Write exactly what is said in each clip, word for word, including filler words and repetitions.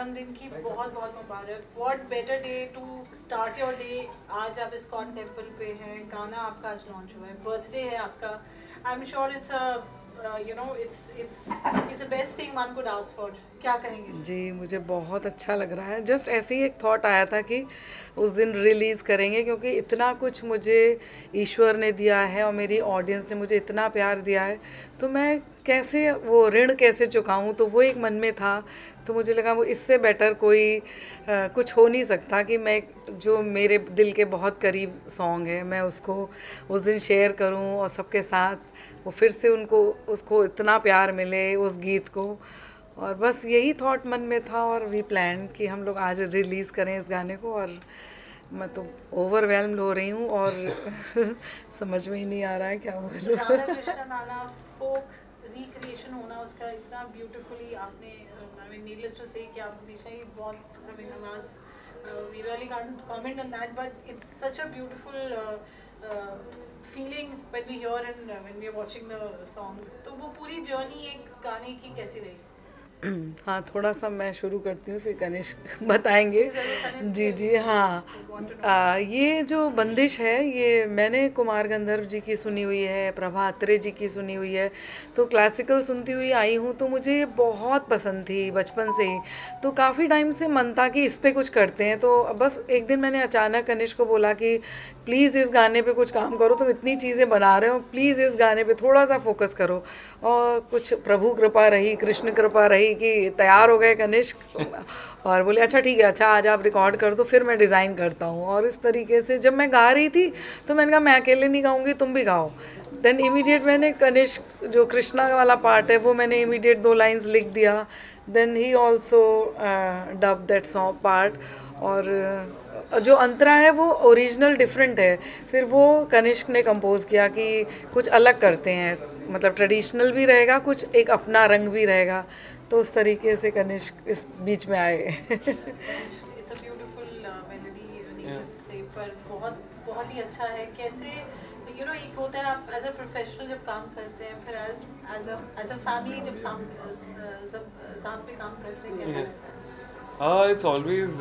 जन्मदिन की बहुत बहुत मुबारक। What better day to start your day. आज आप इस्कॉन टेम्पल पे हैं, गाना आपका आज लॉन्च हुआ है, बर्थडे है आपका। I am sure it's a you know it's it's it's the best thing one could ask for. क्या कहेंगे? जी, मुझे बहुत अच्छा लग रहा है। जस्ट ऐसे ही एक थॉट आया था कि उस दिन रिलीज़ करेंगे, क्योंकि इतना कुछ मुझे ईश्वर ने दिया है और मेरी ऑडियंस ने मुझे इतना प्यार दिया है, तो मैं कैसे वो ऋण कैसे चुकाऊं, तो वो एक मन में था। तो मुझे लगा वो इससे बेटर कोई आ, कुछ हो नहीं सकता कि मैं जो मेरे दिल के बहुत करीब सॉन्ग है मैं उसको उस दिन शेयर करूं और सबके साथ वो फिर से उनको उसको इतना प्यार मिले उस गीत को। और बस यही थॉट मन में था और वी प्लान कि हम लोग आज रिलीज़ करें इस गाने को। और मैं तो ओवरवेल्म्ड हो रही हूँ और समझ में ही नहीं आ रहा है क्या बोलूं। राधा कृष्ण नाना फोक रिक्रिएशन होना उसका इतना ब्यूटीफुली आपने, आई मीन नीडलेस टू से कि आप हमेशा ही बहुत, I mean Nawaz we really can't comment on that, but it's such a beautiful feeling when we hear and when we are watching the song. तो वो पूरी जर्नी एक गाने की कैसी रही? हाँ, थोड़ा सा मैं शुरू करती हूँ, फिर कनिष्क बताएंगे। जी जी हाँ, आ, ये जो बंदिश है ये मैंने कुमार गंधर्व जी की सुनी हुई है, प्रभा अत्रे जी की सुनी हुई है, तो क्लासिकल सुनती हुई आई हूँ, तो मुझे ये बहुत पसंद थी बचपन से ही। तो काफ़ी टाइम से मन था कि इस पर कुछ करते हैं। तो बस एक दिन मैंने अचानक कनिष्क को बोला कि प्लीज़ इस गाने पे कुछ काम करो, तुम इतनी चीज़ें बना रहे हो, प्लीज़ इस गाने पे थोड़ा सा फोकस करो। और कुछ प्रभु कृपा रही, कृष्ण कृपा रही कि तैयार हो गए कनिष्क और बोले अच्छा ठीक है, अच्छा आज आप रिकॉर्ड कर दो, फिर मैं डिज़ाइन करता हूँ। और इस तरीके से जब मैं गा रही थी तो मैंने कहा मैं अकेले नहीं गाऊंगी, तुम भी गाओ। देन इमीडिएट मैंने कनिष्क जो कृष्णा वाला पार्ट है वो मैंने इमीडिएट दो लाइंस लिख दिया। Then he also dub that song part. और uh, जो अंतरा है वो ओरिजिनल डिफरेंट है, फिर वो कनिष्क ने कंपोज किया कि कुछ अलग करते हैं, मतलब ट्रेडिशनल भी रहेगा, कुछ एक अपना रंग भी रहेगा। तो उस तरीके से कनिष्क इस बीच में आए। It's a beautiful melody needless to say, पर बहुत बहुत ही अच्छा है। कैसे यू नो एक होता है आप एज अ प्रोफेशनल जब काम करते हैं, फिर as as a as a family जब साम सब साथ में काम करते हैं, कैसा लगता है? हाँ, इट्स ऑलवेज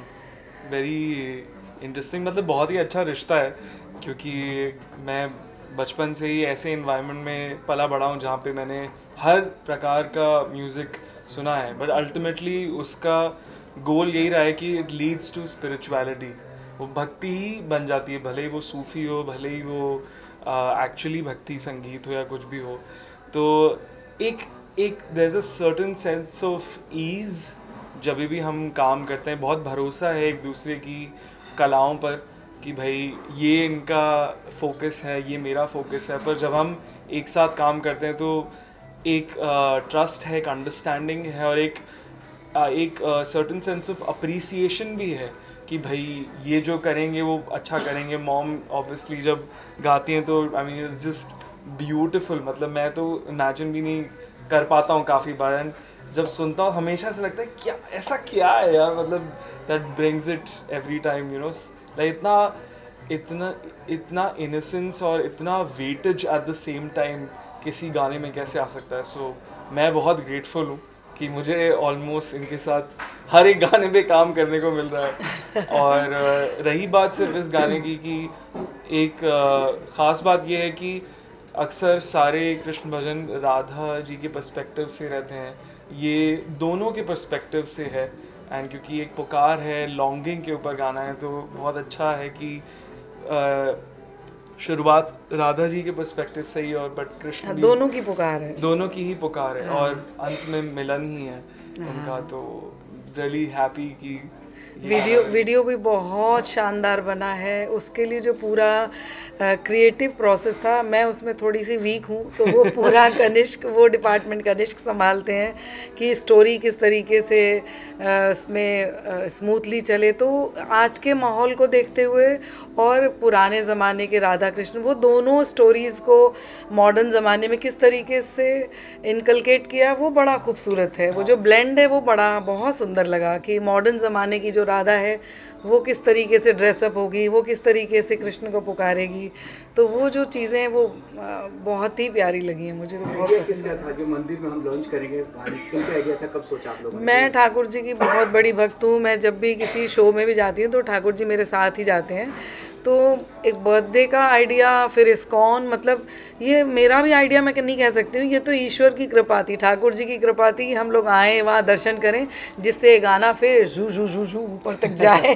वेरी इंटरेस्टिंग, मतलब बहुत ही अच्छा रिश्ता है, क्योंकि मैं बचपन से ही ऐसे इन्वायरमेंट में पला बड़ा हूँ जहाँ पे मैंने हर प्रकार का म्यूज़िक सुना है, बट अल्टीमेटली उसका गोल यही रहा है कि इट लीड्स टू स्पिरिचुअलिटी। वो भक्ति ही बन जाती है, भले ही वो सूफ़ी हो, भले ही वो एक्चुअली uh, भक्ति संगीत हो या कुछ भी हो। तो एक एक there is a certain sense of ease जब भी हम काम करते हैं, बहुत भरोसा है एक दूसरे की कलाओं पर कि भाई ये इनका फोकस है, ये मेरा फोकस है। पर जब हम एक साथ काम करते हैं तो एक ट्रस्ट uh, है, एक अंडरस्टैंडिंग है और एक uh, एक सर्टेन सेंस ऑफ अप्रिसिएशन भी है कि भाई ये जो करेंगे वो अच्छा करेंगे। मॉम ऑब्वियसली जब गाती हैं तो I mean it's just beautiful, मतलब मैं तो इमेजिन भी नहीं कर पाता हूँ काफ़ी बार। एंड जब सुनता हूँ हमेशा से लगता है क्या ऐसा क्या है यार, मतलब that brings it every time, you know, like इतना इतना इतना इनोसेंस और इतना weightage at the same time किसी गाने में कैसे आ सकता है। सो so, मैं बहुत ग्रेटफुल हूँ कि मुझे ऑलमोस्ट इनके साथ हर एक गाने पे काम करने को मिल रहा है। और uh, रही बात सिर्फ इस गाने की कि एक uh, ख़ास बात यह है कि अक्सर सारे कृष्ण भजन राधा जी के पर्सपेक्टिव से रहते हैं, ये दोनों के पर्सपेक्टिव से है। एंड क्योंकि एक पुकार है, लॉन्गिंग के ऊपर गाना है, तो बहुत अच्छा है कि शुरुआत राधा जी के पर्सपेक्टिव से ही और बट कृष्ण भी, दोनों की पुकार है, दोनों की ही पुकार है। और अंत में मिलन ही है उनका। तो रियली हैप्पी कि वीडियो वीडियो भी बहुत शानदार बना है। उसके लिए जो पूरा क्रिएटिव प्रोसेस था, मैं उसमें थोड़ी सी वीक हूँ, तो वो पूरा कनिष्क, वो डिपार्टमेंट कनिष्क संभालते हैं कि स्टोरी किस तरीके से उसमें स्मूथली चले। तो आज के माहौल को देखते हुए और पुराने ज़माने के राधा कृष्ण, वो दोनों स्टोरीज़ को मॉडर्न ज़माने में किस तरीके से इनकलकेट किया, वो बड़ा खूबसूरत है। वो जो ब्लेंड है वो बड़ा बहुत सुंदर लगा कि मॉडर्न ज़माने की जो राधा है वो किस तरीके से ड्रेसअप होगी, वो किस तरीके से कृष्ण को पुकारेगी, तो वो जो चीज़ें हैं वो आ, बहुत ही प्यारी लगी हैं मुझे। तो बहुत आइडिया पसंद किसका था जो मंदिर में हम लॉन्च करेंगे गाने, किनका आइडिया था, कब सोचा आप लोगों ने? मैं ठाकुर जी की बहुत बड़ी भक्त हूँ। मैं जब भी किसी शो में भी जाती हूँ तो ठाकुर जी मेरे साथ ही जाते हैं। तो एक बर्थडे का आइडिया, फिर इस्कॉन, मतलब ये मेरा भी आइडिया मैं नहीं कह सकती हूँ, ये तो ईश्वर की कृपा थी, ठाकुर जी की कृपा थी कि हम लोग आए वहाँ दर्शन करें, जिससे गाना फिर जू जू जू जू ऊपर तक जाए।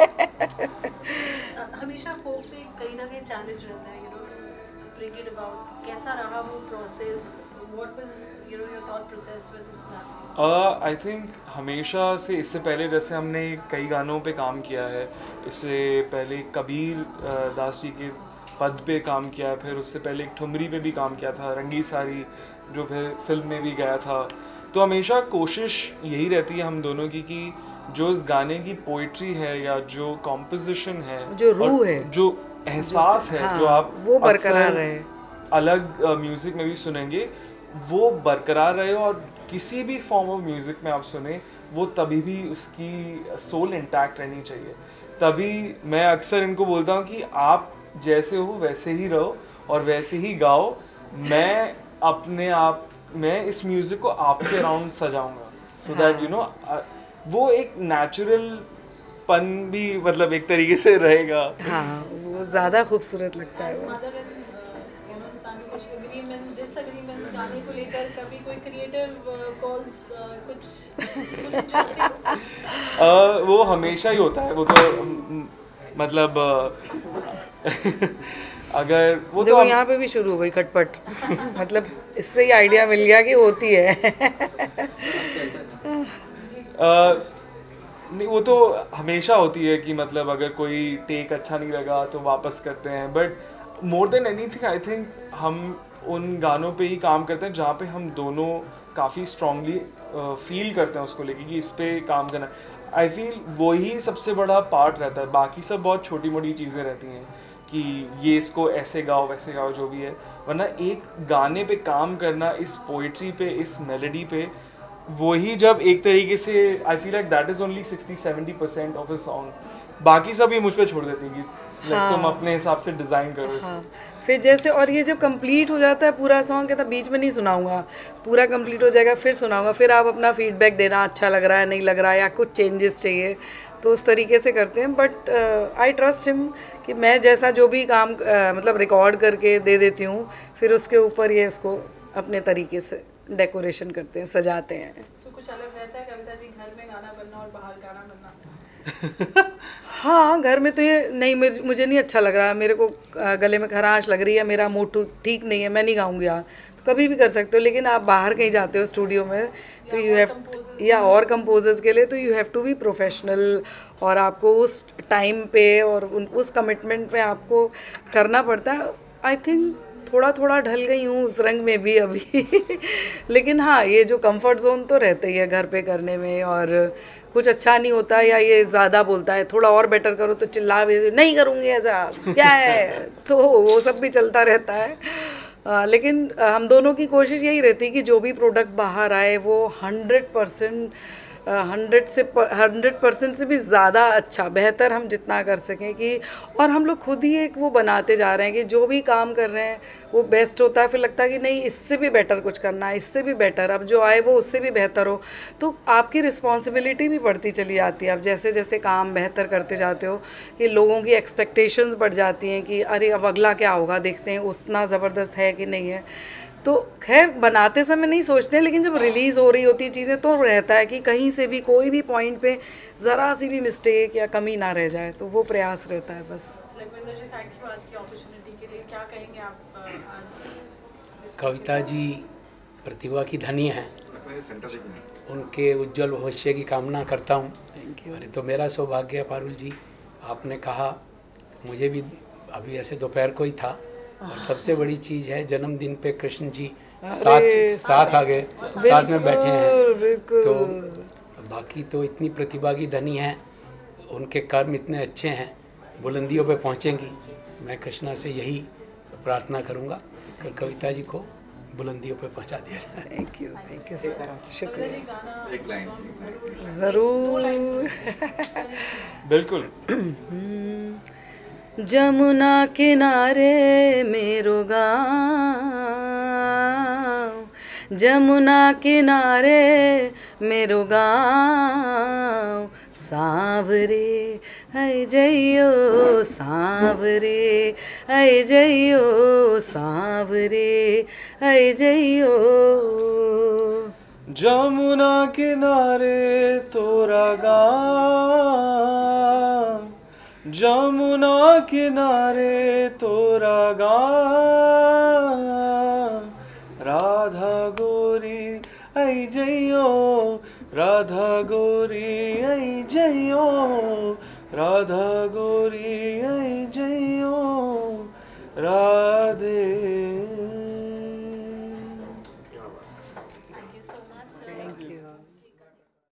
हमेशा फोक पे कहीं ना कहीं चैलेंज रहता है, you know, bring it about, कैसा रहा वो process, what was you know your thought process with this गाना? आई थिंक हमेशा से, इससे पहले जैसे हमने कई गानों पे काम किया है, इससे पहले कबीर uh, दास जी के पद पे काम किया है, फिर उससे पहले एक ठुमरी पे भी काम किया था, रंगी सारी जो फिर फिल्म में भी गया था। तो हमेशा कोशिश यही रहती है हम दोनों की कि जो इस गाने की पोइट्री है या जो कॉम्पोजिशन है, जो रूह है, जो एहसास है, हाँ, जो आप वो बरकरार अक्सर रहे, अलग म्यूज़िक में भी सुनेंगे, वो बरकरार रहे। और किसी भी फॉर्म ऑफ म्यूज़िक में आप सुने वो तभी भी उसकी सोल इंटैक्ट रहनी चाहिए। तभी मैं अक्सर इनको बोलता हूँ कि आप जैसे हो वैसे ही रहो और वैसे ही गाओ। मैं अपने आप मैं इस म्यूज़िक को आपके अराउंड सजाऊंगा, सो दैट यू नो वो एक नेचुरल पन भी मतलब एक तरीके से रहेगा। हाँ, वो ज़्यादा खूबसूरत लगता है। As वो mother and uh, you know son, कुछ agreements, disagreements गाने को लेकर, कभी कोई creative uh, calls, uh, कुछ कुछ interesting? uh, वो हमेशा ही होता है, वो तो um, मतलब uh, अगर वो देखो तो यहाँ पे भी शुरू हो गई खटपट। मतलब इससे ही आइडिया मिल गया कि होती है। uh, नहीं, वो तो हमेशा होती है कि मतलब अगर कोई टेक अच्छा नहीं लगा तो वापस करते हैं। But more than anything I think हम उन गानों पे ही काम करते हैं जहाँ पे हम दोनों काफ़ी स्ट्रांगली फील करते हैं उसको लेके कि इस पे काम करना। आई फील वही सबसे बड़ा पार्ट रहता है, बाकी सब बहुत छोटी मोटी चीज़ें रहती हैं कि ये इसको ऐसे गाओ वैसे गाओ जो भी है, वरना एक गाने पे काम करना, इस पोइट्री पे, इस मेलोडी पे, वही जब एक तरीके से I feel like that is only sixty seventy percent of a song. बाकी सब ये मुझ पे छोड़ देती है कि like, तुम अपने हिसाब से डिज़ाइन करो इसे। हाँ, फिर जैसे और ये जो कंप्लीट हो जाता है पूरा सॉन्ग, कहता बीच में नहीं सुनाऊंगा, पूरा कंप्लीट हो जाएगा फिर सुनाऊंगा, फिर आप अपना फीडबैक देना, अच्छा लग रहा है नहीं लग रहा है या कुछ चेंजेस चाहिए, तो उस तरीके से करते हैं। बट आई ट्रस्ट हिम कि मैं जैसा जो भी काम uh, मतलब रिकॉर्ड करके दे देती हूँ, फिर उसके ऊपर ये उसको अपने तरीके से डेकोरेशन करते हैं, सजाते हैं। so, कुछ अलग रहता है कविता जी, घर में गाना बनना और बाहर गाना बनना? हाँ, घर में तो ये नहीं, मुझे मुझे नहीं अच्छा लग रहा, मेरे को गले में खराश लग रही है, मेरा मूड ठीक नहीं है, मैं नहीं गाऊंगी यार, तो कभी भी कर सकते हो। लेकिन आप बाहर कहीं जाते हो स्टूडियो में तो यू हैव, या और कंपोजर्स के लिए तो you have to be professional, और आपको उस टाइम पे और उस कमिटमेंट पे आपको करना पड़ता है। आई थिंक थोड़ा थोड़ा ढल गई हूँ उस रंग में भी अभी। लेकिन हाँ, ये जो कंफर्ट जोन तो रहता ही है घर पे करने में, और कुछ अच्छा नहीं होता या ये ज़्यादा बोलता है थोड़ा और बेटर करो तो चिल्ला भी नहीं करूँगी ऐसा क्या है, तो वो सब भी चलता रहता है। आ, लेकिन हम दोनों की कोशिश यही रहती है कि जो भी प्रोडक्ट बाहर आए वो हंड्रेड परसेंट हंड्रेड से हंड्रेड परसेंट से भी ज़्यादा अच्छा, बेहतर हम जितना कर सकें कि, और हम लोग खुद ही एक वो बनाते जा रहे हैं कि जो भी काम कर रहे हैं वो बेस्ट होता है, फिर लगता है कि नहीं इससे भी बेटर कुछ करना है, इससे भी बेटर, अब जो आए वो उससे भी बेहतर हो, तो आपकी रिस्पॉन्सिबिलिटी भी बढ़ती चली जाती है। अब जैसे जैसे काम बेहतर करते जाते हो कि लोगों की एक्सपेक्टेशंस बढ़ जाती हैं कि अरे अब अगला क्या होगा, देखते हैं उतना ज़बरदस्त है कि नहीं है। तो खैर बनाते समय नहीं सोचते, लेकिन जब रिलीज़ हो रही होती है चीज़ें तो रहता है कि कहीं से भी कोई भी पॉइंट पे ज़रा सी भी मिस्टेक या कमी ना रह जाए, तो वो प्रयास रहता है बस। लखविंदर जी, थैंक यू आज की अपॉर्चुनिटी के लिए, क्या कहेंगे आप आज? कविता जी प्रतिभा की धनी हैं, उनके उज्जवल भविष्य की कामना करता हूँ। अरे तो मेरा सौभाग्य है पारुल जी, आपने कहा, मुझे भी अभी ऐसे दोपहर को ही था, और सबसे बड़ी चीज़ है जन्मदिन पे कृष्ण जी साथ साथ आ गए, साथ में बैठे हैं, तो बाकी तो इतनी प्रतिभा की धनी हैं, उनके कर्म इतने अच्छे हैं, बुलंदियों पे पहुंचेंगी। मैं कृष्णा से यही प्रार्थना करूंगा कि कविता जी को बुलंदियों पे पहुंचा दिया जाए। Thank you thank you sir, Kavita शुक्रिया। जी गाना एक लाइन। जरूर दो लाइन ज़रूर। बिल्कुल। जमुना किनारे मेरो गाँव, जमुना किनारे मेरो गाँव, सांवरे है जइयो सांवरे है जइयो सांवरे है जइयो। जमुना किनारे तोरा गाँव, जमुना किनारे तोरा गाँव, राधा गोरी आई जइयो, राधा गोरी आई जइयो, राधा गोरी आई जइयो, राधा